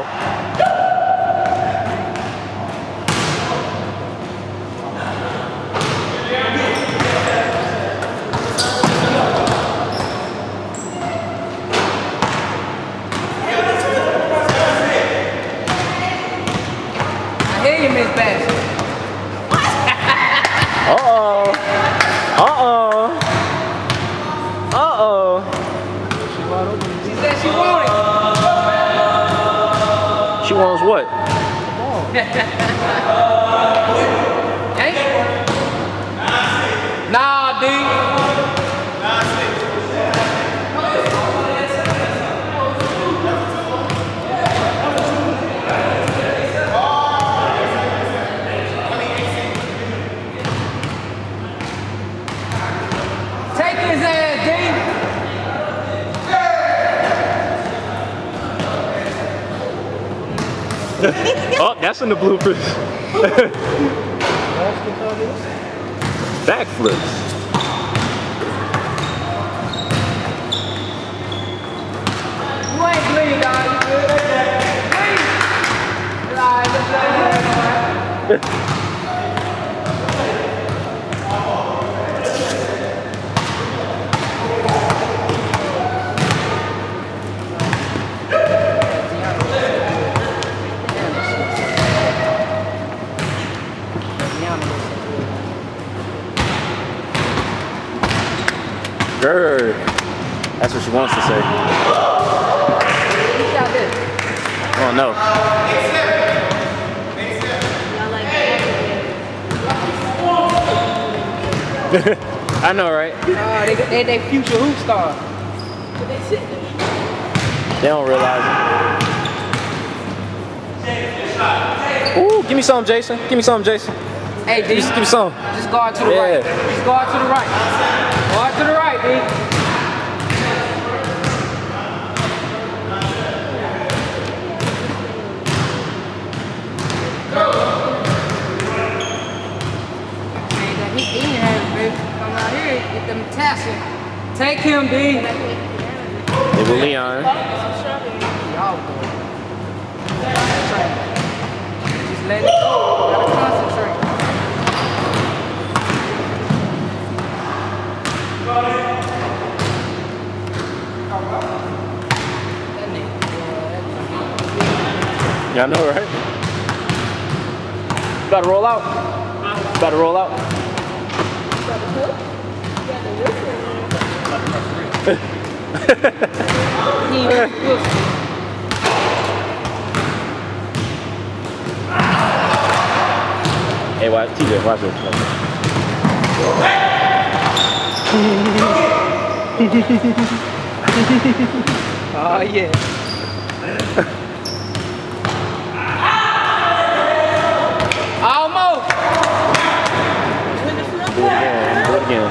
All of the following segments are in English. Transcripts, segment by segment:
out. I hear you, Miss Bass. Uh-oh. Uh-oh. Uh-oh. She said she wanted it. She wants what? Ain't she? Nah, D. Take his ass, D. Oh, that's in the bloopers. Backflips. You ain't bleed, dog. You good? Bleed. Alright, let's let it go. Grr. That's what she wants to say. Oh no. I know, right? They future hoop star. They don't realize it. Ooh, give me some, Jason. Give me some, Jason. Hey, D. Give me some. Just guard to the right. Just guard to the right. Guard to the right, D. He eating her, baby. Come out here, get them tassels. Take him, D. It was Leon. Y'all boy. Just let it go. Gotta concentrate. Yeah, I know, right? About to roll out. About to roll out. Hey, watch, TJ, watch this. Oh, yeah. Almost. Do it again.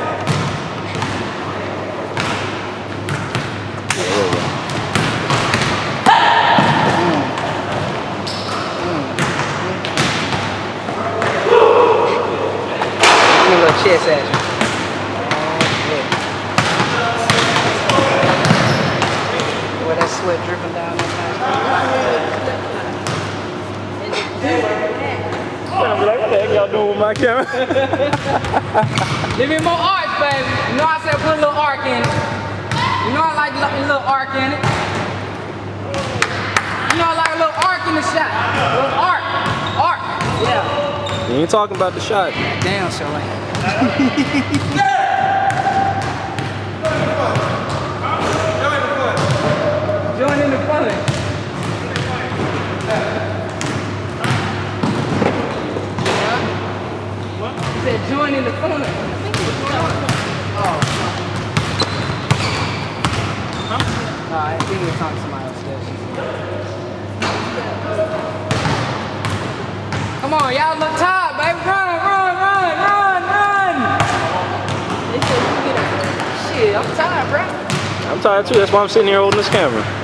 Give me a little chest action. Boy, that sweat dripping down that I'm like, what the heck y'all doing with my camera? Give me more arch, baby. You know I said put a little arc in it. You know I like a little arc in it. You know I like a little arc in the shot. A little arc. Arc. Yeah. You ain't talking about the shot. Damn, Charlene. Join in the fun. What? You said join in the fun. Oh. Huh? No, I think we were talking to somebody upstairs. Come on, y'all look tired, baby. Run, run, run, run, run. Shit, I'm tired, bro. I'm tired too. That's why I'm sitting here holding this camera.